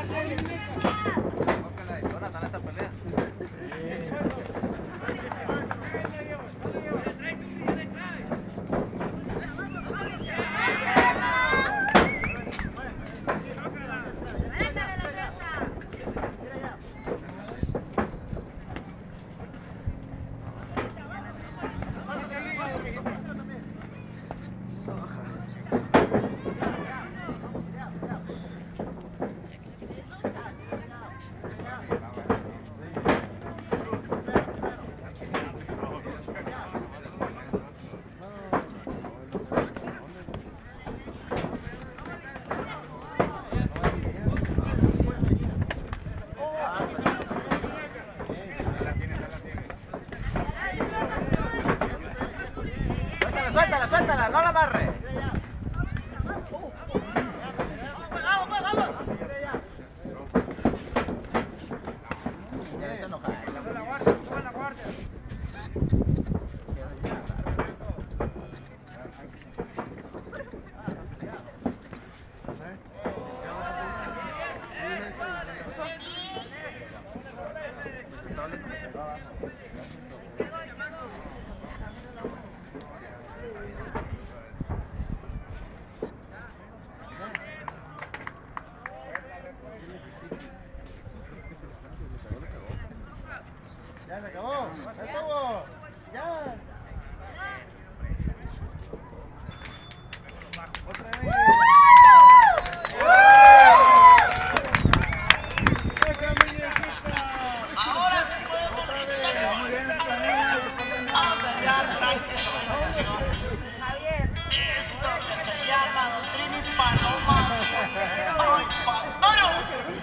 Suéltala, no la amarre. Ya se acabó, ya estuvo, ya. Otra vez. Ahora se puede comunicar. Vamos allá durante esta presentación. Esto que se llama Doctrina y Palomas. ¡Ay, Pandoro!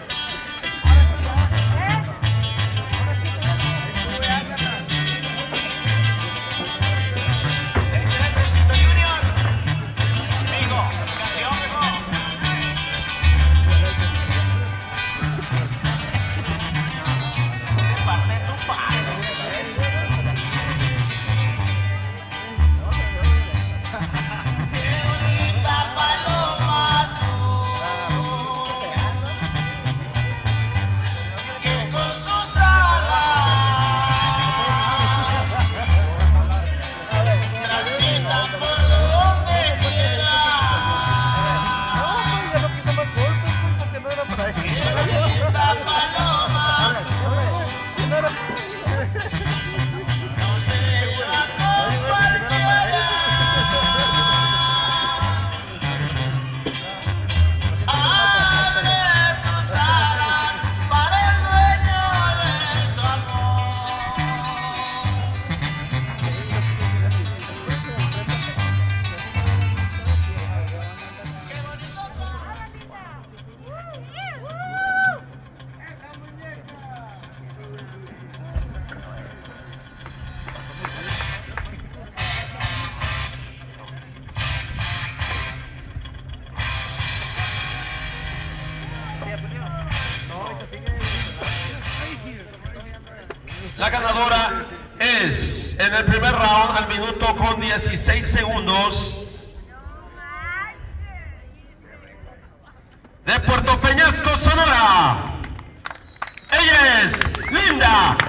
La ganadora es, en el primer round, al minuto con 16 segundos, de Puerto Peñasco, Sonora. Ella es Linda